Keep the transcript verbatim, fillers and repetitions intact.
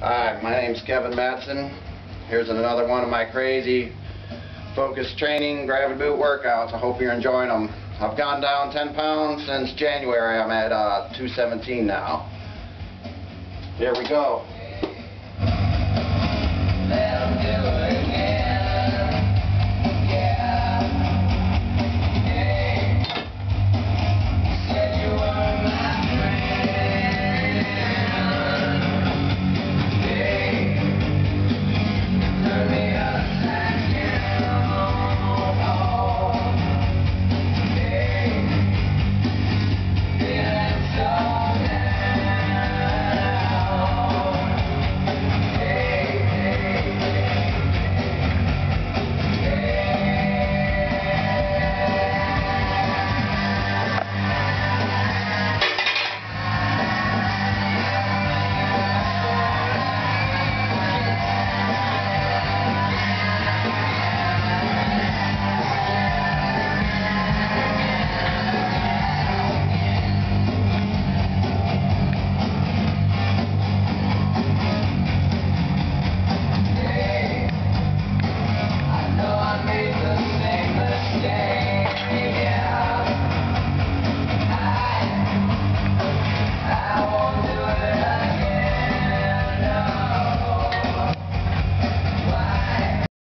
Hi, my name's Kevin Matson. Here's another one of my crazy focus training gravity boot workouts. I hope you're enjoying them. I've gone down ten pounds since January. I'm at uh, two seventeen now. Here we go.